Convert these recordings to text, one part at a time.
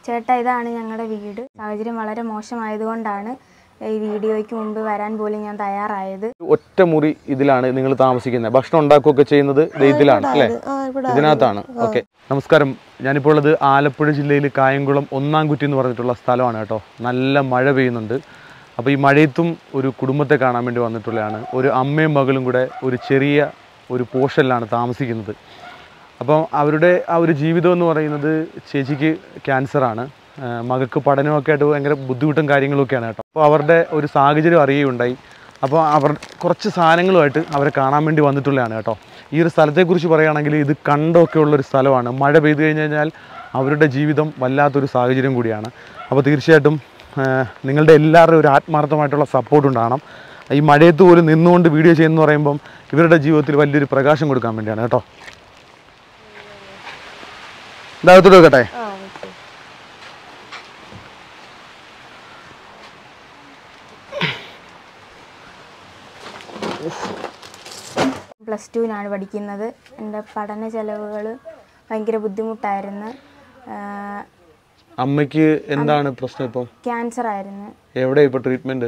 ചേട്ടാ, ഇതാണ് ഞങ്ങളുടെ വീട്. സാഹചര്യം വളരെ മോശമായതുകൊണ്ടാണ് ഈ വീഡിയോയ്ക്ക് മുമ്പ് വരാൻ പോലും ഞാൻ തയ്യാറായത്. ഒറ്റ മുറി ഇതിലാണ് നിങ്ങൾ താമസിക്കുന്നത്. ഭക്ഷണം ഉണ്ടാക്കുകയൊക്കെ ചെയ്യുന്നത് ഇതിലാണ് അല്ലേ? ഇതിനകത്താണ്. ഓക്കെ, നമസ്കാരം. ഞാനിപ്പോൾ ഉള്ളത് ആലപ്പുഴ ജില്ലയിൽ കായംകുളം ഒന്നാംകുറ്റി എന്ന് പറഞ്ഞിട്ടുള്ള സ്ഥലമാണ് കേട്ടോ. നല്ല മഴ പെയ്യുന്നുണ്ട്. അപ്പോൾ ഈ മഴയത്തും ഒരു കുടുംബത്തെ കാണാൻ വേണ്ടി വന്നിട്ടുള്ളതാണ്. ഒരു അമ്മയും മകളും കൂടെ ഒരു ചെറിയ ഒരു പോർഷനിലാണ് താമസിക്കുന്നത്. അപ്പം അവരുടെ ആ ഒരു ജീവിതം എന്ന് പറയുന്നത്, ചേച്ചിക്ക് ക്യാൻസറാണ്, മകൾക്ക് പഠനമൊക്കെ ആയിട്ട് ഭയങ്കര ബുദ്ധിമുട്ടും കാര്യങ്ങളൊക്കെയാണ് കേട്ടോ. അപ്പോൾ അവരുടെ ഒരു സാഹചര്യം അറിയുകയുണ്ടായി. അപ്പോൾ അവർ കുറച്ച് സാധനങ്ങളുമായിട്ട് അവരെ കാണാൻ വേണ്ടി വന്നിട്ടുള്ളതാണ് കേട്ടോ. ഈ ഒരു സ്ഥലത്തെക്കുറിച്ച് പറയുകയാണെങ്കിൽ ഇത് കണ്ടമൊക്കെ ഉള്ളൊരു സ്ഥലമാണ്. മഴ പെയ്തു കഴിഞ്ഞ് കഴിഞ്ഞാൽ അവരുടെ ജീവിതം വല്ലാത്തൊരു സാഹചര്യം കൂടിയാണ്. അപ്പോൾ തീർച്ചയായിട്ടും നിങ്ങളുടെ എല്ലാവരുടെയും ഒരു ആത്മാർത്ഥമായിട്ടുള്ള സപ്പോർട്ട് ഉണ്ടാകണം. ഈ മഴയത്ത് പോലും നിന്നുകൊണ്ട് വീഡിയോ ചെയ്യുന്നതെന്ന് പറയുമ്പം ഇവരുടെ ജീവിതത്തിൽ വലിയൊരു പ്രകാശം കൊടുക്കാൻ വേണ്ടിയാണ് കേട്ടോ. ഇതാകത്തോട്ട് വെക്കട്ടെ. +2 പഠിക്കുന്നത്. എൻ്റെ പഠന ചെലവുകൾ ഭയങ്കര ബുദ്ധിമുട്ടായിരുന്നു. അമ്മയ്ക്ക് എന്താണ് പ്രശ്നം? ഇപ്പം ക്യാൻസർ ആയിരുന്നു. എവിടെ ഇപ്പൊ ട്രീറ്റ്മെന്റ്?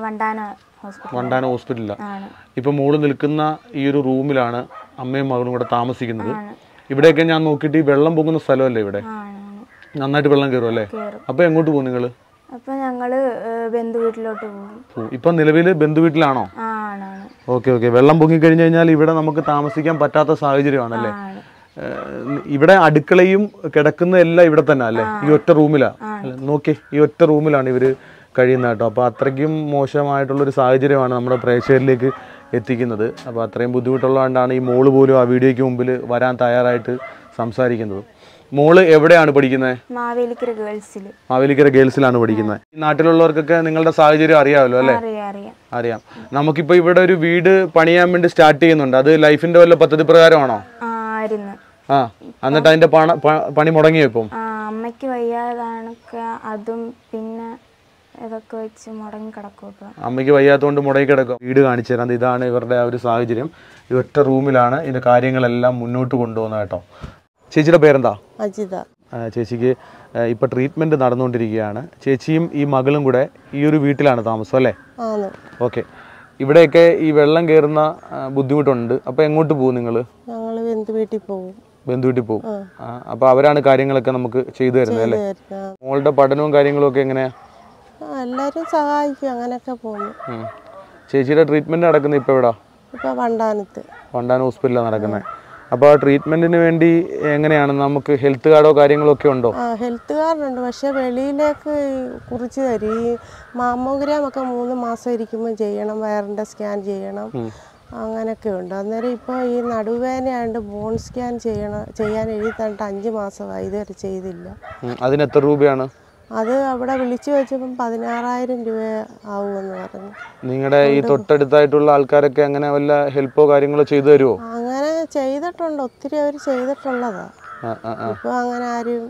വണ്ടാന ഹോസ്പിറ്റലിലാണ്. ഇപ്പൊ മോള് നിൽക്കുന്ന ഈ ഒരു റൂമിലാണ് അമ്മയും മകളും കൂടെ താമസിക്കുന്നത്. ഇവിടെയൊക്കെ ഞാൻ നോക്കിയിട്ട് ഈ വെള്ളം പോകുന്ന സ്ഥലമല്ലേ? ഇവിടെ നന്നായിട്ട് വെള്ളം കയറും അല്ലേ? അപ്പൊ എങ്ങോട്ട് പോകും നിങ്ങള്? അപ്പൊ ഞങ്ങള് ബന്ധു വീട്ടിലോട്ട് പോകും. ഇപ്പൊ നിലവില് ബന്ധു വീട്ടിലാണോ? Okay okay. വെള്ളം പൊങ്ങി കഴിഞ്ഞു കഴിഞ്ഞാൽ ഇവിടെ നമുക്ക് താമസിക്കാൻ പറ്റാത്ത സാഹചര്യമാണല്ലേ? ഇവിടെ അടുക്കളയും കിടക്കുന്ന എല്ലാം ഇവിടെ തന്നെ അല്ലേ? ഈ ഒറ്റ റൂമിലാ നോക്കി, ഈ ഒറ്റ റൂമിലാണ് ഇവര് കഴിയുന്നത് കേട്ടോ. അപ്പോൾ അത്രയ്ക്കും മോശമായിട്ടുള്ളൊരു സാഹചര്യമാണ് നമ്മുടെ പ്രേക്ഷകരിലേക്ക് എത്തിക്കുന്നത്. അപ്പോൾ അത്രയും ബുദ്ധിമുട്ടുള്ളതുകൊണ്ടാണ് ഈ മോള് പോലും ആ വീഡിയോയ്ക്ക് മുമ്പിൽ വരാൻ തയ്യാറായിട്ട് സംസാരിക്കുന്നത്. മോള് എവിടെയാണ് പഠിക്കുന്നത്? മാവേലിക്കര ഗേൾസിലാണ് പഠിക്കുന്നത്. ഈ നാട്ടിലുള്ളവർക്കൊക്കെ നിങ്ങളുടെ സാഹചര്യം അറിയാമല്ലോ അല്ലേ? അറിയാം. നമുക്കിപ്പോൾ ഇവിടെ ഒരു വീട് പണിയാൻ വേണ്ടി സ്റ്റാർട്ട് ചെയ്യുന്നുണ്ട്. അത് ലൈഫിന്റെ വല്ല പദ്ധതി പ്രകാരമാണോ? എന്നിട്ട് അതിന്റെ പണി മുടങ്ങിയോ? ഇപ്പം അമ്മയ്ക്ക് വയ്യാതാണ്, അതും പിന്നെ ഇതൊക്കെ വെച്ച് മുടങ്ങി കിടക്കും. അമ്മയ്ക്ക് വയ്യാത്തതുകൊണ്ട് മുടങ്ങി കിടക്കും. വീട് കാണിച്ചു തരാം. ഇതാണ് ഇവരുടെ ആ ഒരു സാഹചര്യം. ഈ ഒറ്റ റൂമിലാണ് ഇതിന്റെ കാര്യങ്ങളെല്ലാം മുന്നോട്ട് കൊണ്ടുപോകുന്നത് കേട്ടോ. ചേച്ചിയുടെ പേരെന്താ? അജിത. ചേച്ചിക്ക് ഇപ്പൊ ട്രീറ്റ്മെന്റ് നടന്നുകൊണ്ടിരിക്കുകയാണ്. ചേച്ചിയും ഈ മകളും കൂടെ ഈ ഒരു വീട്ടിലാണ് താമസം അല്ലേ? ഓക്കെ. ഇവിടെയൊക്കെ ഈ വെള്ളം കയറുന്ന ബുദ്ധിമുട്ടുണ്ട്. അപ്പൊ എങ്ങോട്ട് പോകും നിങ്ങള്? ബന്ധു വീട്ടിൽ പോകും. അപ്പൊ അവരാണ് കാര്യങ്ങളൊക്കെ നമുക്ക് ചെയ്തു തരുന്നത് അല്ലേ? മോളുടെ പഠനവും കാര്യങ്ങളും ഒക്കെ എങ്ങനെയാ? എല്ലാരും സഹായിക്കും, അങ്ങനെയൊക്കെ പോകുന്നു. ചേച്ചിയുടെ ട്രീറ്റ്മെന്റ് നടക്കുന്നത് ഇപ്പൊ എവിടാ? ഇപ്പൊ വണ്ടാന ഹോസ്പിറ്റലിലാണ് നടക്കുന്നത്. അപ്പോൾ ട്രീറ്റ്മെന്റിന് വേണ്ടി എങ്ങനെയാണ്? നമുക്ക് ഹെൽത്ത് കാർഡോ കാര്യങ്ങളോ ഒക്കെ ഉണ്ടോ? ഹെൽത്ത് കാർഡുണ്ട്, പക്ഷെ വെളിയിലേക്ക് കുറിച്ച് തരും. ഈ മാമോഗ്രാം ഒക്കെ 3 മാസം ഇരിക്കുമ്പോൾ ചെയ്യണം, വയറിന്റെ സ്കാൻ ചെയ്യണം, അങ്ങനെയൊക്കെ ഉണ്ട്. അന്നേരം ഇപ്പോൾ ഈ നടുവേദനയായതുകൊണ്ട് ബോൺ സ്കാൻ ചെയ്യാൻ എഴുതി തന്നിട്ട് 5 മാസമായി, ഇതുവരെ ചെയ്തില്ല. അതിന് എത്ര രൂപയാണ്? അത് അവിടെ വിളിച്ചു വെച്ചപ്പം 16,000 രൂപ ആവുമെന്ന് പറഞ്ഞു. നിങ്ങളുടെ ഈ തൊട്ടടുത്തായിട്ടുള്ള ആൾക്കാരൊക്കെ അങ്ങനെ വല്ല ഹെൽപ്പോ കാര്യങ്ങളോ ചെയ്തു തരുമോ? അങ്ങനെ ചെയ്തിട്ടുണ്ട്, ഒത്തിരി അവർ ചെയ്തിട്ടുള്ളതാ. ഇപ്പൊ അങ്ങനെ ആരും.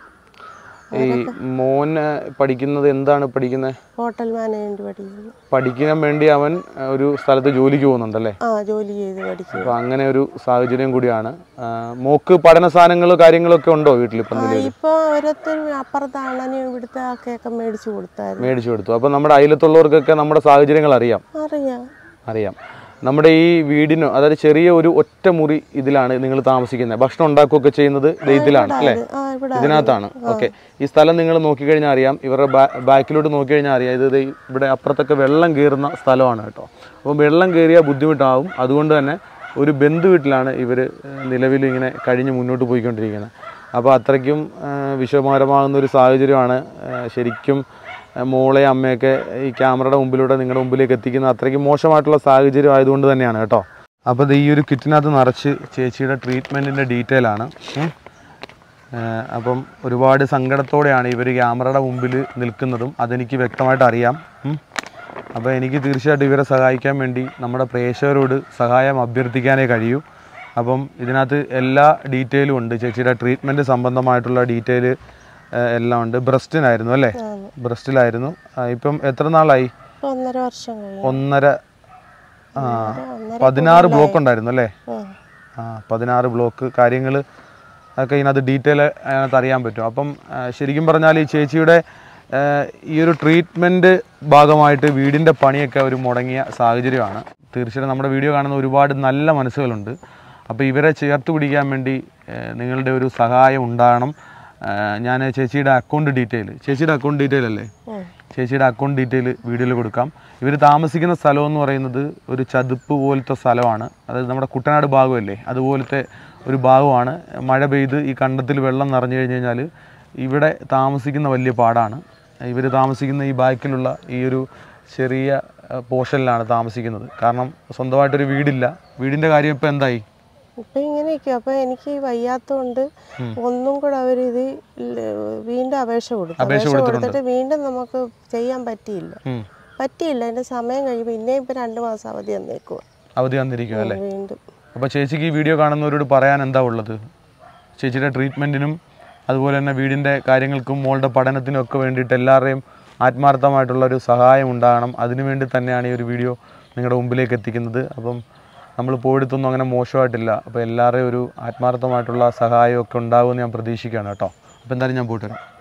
ഈ മോൻ പഠിക്കുന്നത് എന്താണ് പഠിക്കുന്നത്? ഹോട്ടൽ മാനേജ്മെന്റ് പഠിക്കുന്നു. പഠിക്കാൻ വേണ്ടി അവൻ ഒരു സ്ഥലത്ത് ജോലിക്ക് പോകുന്നുണ്ടല്ലേ? ജോലി ചെയ്ത് പഠിക്കും. അപ്പൊ അങ്ങനെ ഒരു സാഹചര്യം കൂടിയാണ്. മോക്ക് പഠന സാധനങ്ങളോ കാര്യങ്ങളൊക്കെ ഉണ്ടോ വീട്ടിൽ? ഇപ്പൊ ഓരോരുത്തർ അപ്പുറത്താണ് ഇവിടുത്തെ ആൾക്കൊക്കെ മേടിച്ചു കൊടുത്തു. അപ്പൊ നമ്മുടെ അയലത്തുള്ളവർക്കൊക്കെ നമ്മുടെ സാഹചര്യങ്ങൾ അറിയാം. നമ്മുടെ ഈ വീടിനോ, അതായത് ചെറിയ ഒരു ഒറ്റ മുറി ഇതിലാണ് നിങ്ങൾ താമസിക്കുന്നത്. ഭക്ഷണം ഉണ്ടാക്കുകയൊക്കെ ചെയ്യുന്നത് ഇതിലാണ് അല്ലേ? ഇതിനകത്താണ്. ഓക്കെ. ഈ സ്ഥലം നിങ്ങൾ നോക്കിക്കഴിഞ്ഞാൽ അറിയാം. ഇവരുടെ ബാക്കിലോട്ട് നോക്കിക്കഴിഞ്ഞാൽ അറിയാം. ഇത് ഇവിടെ അപ്പുറത്തൊക്കെ വെള്ളം കയറുന്ന സ്ഥലമാണ് കേട്ടോ. അപ്പോൾ വെള്ളം കയറിയാൽ ബുദ്ധിമുട്ടാവും. അതുകൊണ്ട് തന്നെ ഒരു ബന്ധു വീട്ടിലാണ് ഇവർ നിലവിൽ ഇങ്ങനെ കഴിഞ്ഞ് മുന്നോട്ട് പോയിക്കൊണ്ടിരിക്കുന്നത്. അപ്പോൾ അത്രയ്ക്കും വിഷമകരമാകുന്ന ഒരു സാഹചര്യമാണ്. ശരിക്കും മോളെ അമ്മയൊക്കെ ഈ ക്യാമറയുടെ മുമ്പിലൂടെ നിങ്ങളുടെ മുമ്പിലേക്ക് എത്തിക്കുന്ന അത്രയ്ക്കും മോശമായിട്ടുള്ള സാഹചര്യം ആയതുകൊണ്ട് തന്നെയാണ് കേട്ടോ. അപ്പോൾ ഈ ഒരു കിറ്റിനകത്ത് നിറച്ച് ചേച്ചിയുടെ ട്രീറ്റ്മെൻറ്റിൻ്റെ ഡീറ്റെയിൽ ആണ്. അപ്പം ഒരുപാട് സങ്കടത്തോടെയാണ് ഇവർ ക്യാമറയുടെ മുമ്പിൽ നിൽക്കുന്നതും അതെനിക്ക് വ്യക്തമായിട്ട് അറിയാം. അപ്പോൾ എനിക്ക് തീർച്ചയായിട്ടും ഇവരെ സഹായിക്കാൻ വേണ്ടി നമ്മുടെ പ്രേക്ഷകരോട് സഹായം അഭ്യർത്ഥിക്കാനേ കഴിയൂ. അപ്പം ഇതിനകത്ത് എല്ലാ ഡീറ്റെയിലും ഉണ്ട്. ചേച്ചിയുടെ ട്രീറ്റ്മെൻറ്റ് സംബന്ധമായിട്ടുള്ള ഡീറ്റെയിൽ എല്ലാം ഉണ്ട്. ബ്രസ്റ്റിനായിരുന്നു അല്ലേ? ബ്രസ്റ്റിലായിരുന്നു. ഇപ്പം എത്ര നാളായി? 1.5 വർഷം. 16 ബ്ലോക്ക് ഉണ്ടായിരുന്നു അല്ലേ? 16 ബ്ലോക്ക്. കാര്യങ്ങൾ അതൊക്കെ ഇതിനകത്ത് ഡീറ്റെയിൽ അതിനകത്ത് അറിയാൻ പറ്റും. അപ്പം ശരിക്കും പറഞ്ഞാൽ ഈ ചേച്ചിയുടെ ഈ ഒരു ട്രീറ്റ്മെൻറ്റ് ഭാഗമായിട്ട് വീടിൻ്റെ പണിയൊക്കെ ഒരു മുടങ്ങിയ സാഹചര്യമാണ്. തീർച്ചയായിട്ടും നമ്മുടെ വീഡിയോ കാണുന്ന ഒരുപാട് നല്ല മനസ്സുകളുണ്ട്. അപ്പോൾ ഇവരെ ചേർത്ത് പിടിക്കാൻ വേണ്ടി നിങ്ങളുടെ ഒരു സഹായം ഉണ്ടാകണം. ഞാൻ ചേച്ചിയുടെ അക്കൗണ്ട് ഡീറ്റെയിൽ അല്ലേ, ചേച്ചിയുടെ അക്കൗണ്ട് ഡീറ്റെയിൽ വീഡിയോയിൽ കൊടുക്കാം. ഇവർ താമസിക്കുന്ന സ്ഥലം എന്ന് പറയുന്നത് ഒരു ചതുപ്പ് പോലത്തെ സ്ഥലമാണ്. അതായത് നമ്മുടെ കുട്ടനാട് ഭാഗമല്ലേ, അതുപോലത്തെ ഒരു ഭാഗമാണ്. മഴ പെയ്ത് ഈ കണ്ടത്തിൽ വെള്ളം നിറഞ്ഞു കഴിഞ്ഞ് കഴിഞ്ഞാൽ ഇവിടെ താമസിക്കുന്ന വലിയ പാടാണ്. ഇവർ താമസിക്കുന്ന ഈ ബാക്കിലുള്ള ഈ ഒരു ചെറിയ പോർഷനിലാണ് താമസിക്കുന്നത്. കാരണം സ്വന്തമായിട്ടൊരു വീടില്ല. വീടിൻ്റെ കാര്യം ഇപ്പോൾ എന്തായി? ഇപ്പം ഇങ്ങനെയൊക്കെ. അപ്പോൾ എനിക്ക് വയ്യാത്തതുകൊണ്ട് ഒന്നും കൂടെ അവരിത് വീണ്ടും അപേക്ഷ കൊടുത്തിട്ട് വീണ്ടും നമുക്ക് ചെയ്യാൻ പറ്റിയില്ല. അതിൻ്റെ സമയം കഴിയുമ്പോൾ പിന്നെയും ഇപ്പം 2 മാസം അവധി തന്നിരിക്കുക അല്ലേ? വീണ്ടും. അപ്പോൾ ചേച്ചിക്ക് ഈ വീഡിയോ കാണുന്നവരോട് പറയാൻ എന്താ ഉള്ളത്? ചേച്ചിയുടെ ട്രീറ്റ്മെൻറ്റിനും അതുപോലെ തന്നെ വീടിൻ്റെ കാര്യങ്ങൾക്കും മോളുടെ പഠനത്തിനും ഒക്കെ വേണ്ടിയിട്ട് എല്ലാവരുടെയും ആത്മാർത്ഥമായിട്ടുള്ളൊരു സഹായം ഉണ്ടാകണം. അതിനുവേണ്ടി തന്നെയാണ് ഈ ഒരു വീഡിയോ നിങ്ങളുടെ മുമ്പിലേക്ക് എത്തിക്കുന്നത്. അപ്പം നമ്മൾ പോയിടത്തൊന്നും അങ്ങനെ മോശമായിട്ടില്ല. അപ്പോൾ എല്ലാവരുടെയും ഒരു ആത്മാർത്ഥമായിട്ടുള്ള സഹായമൊക്കെ ഉണ്ടാകുമെന്ന് ഞാൻ പ്രതീക്ഷിക്കുകയാണ് കേട്ടോ. അപ്പോൾ എന്തായാലും ഞാൻ പോയിട്ട് വരാം.